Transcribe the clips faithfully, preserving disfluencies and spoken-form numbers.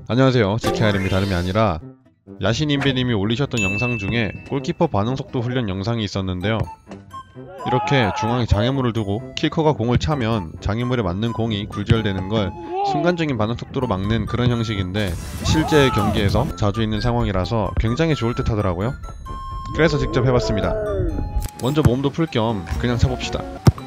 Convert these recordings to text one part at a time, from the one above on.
안녕하세요, 지케알님이 다름이 아니라 야신인베님이 올리셨던 영상 중에 골키퍼 반응속도 훈련 영상이 있었는데요. 이렇게 중앙에 장애물을 두고 킬커가 공을 차면 장애물에 맞는 공이 굴절되는 걸 순간적인 반응속도로 막는 그런 형식인데, 실제 경기에서 자주 있는 상황이라서 굉장히 좋을 듯 하더라고요. 그래서 직접 해봤습니다. 먼저 몸도 풀 겸 그냥 차봅시다.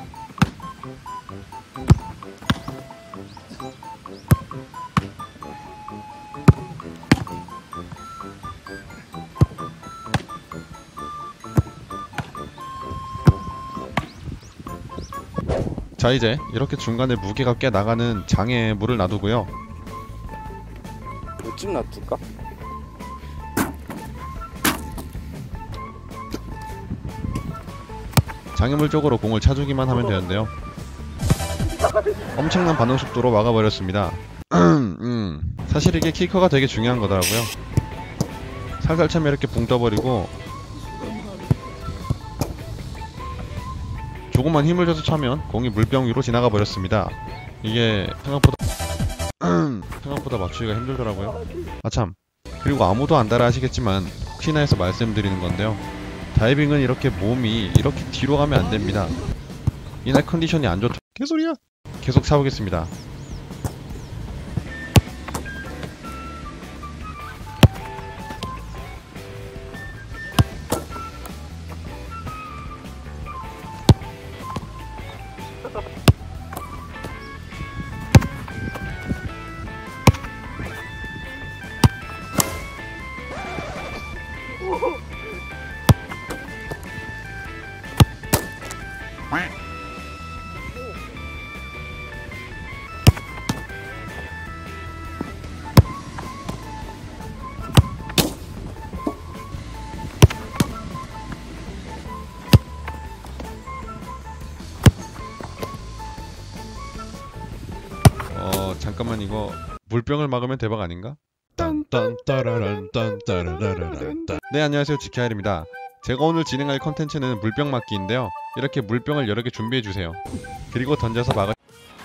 자, 이제 이렇게 중간에 무게가 꽤 나가는 장에 물을 놔두고요. 몇쯤 놔둘까? 장애물 쪽으로 공을 차주기만 하면 되는데요. 엄청난 반응 속도로 막아버렸습니다. 음, 사실 이게 킬커가 되게 중요한 거더라고요. 살살 차면 이렇게 붕 떠버리고, 조금만 힘을 줘서 차면 공이 물병 위로 지나가 버렸습니다. 이게 생각보다 생각보다 맞추기가 힘들더라고요. 아참, 그리고 아무도 안 따라 하시겠지만 혹시나 해서 말씀드리는 건데요, 다이빙은 이렇게 몸이 이렇게 뒤로 가면 안 됩니다. 이날 컨디션이 안 좋다. 개소리야. 계속 차보겠습니다. 어, 잠깐만, 이거 물병을 막으면 대박 아닌가? 네, 안녕하세요, 지케알입니다. 제가 오늘 진행할 컨텐츠는 물병 막기인데요, 이렇게 물병을 여러 개 준비해주세요. 그리고 던져서 막아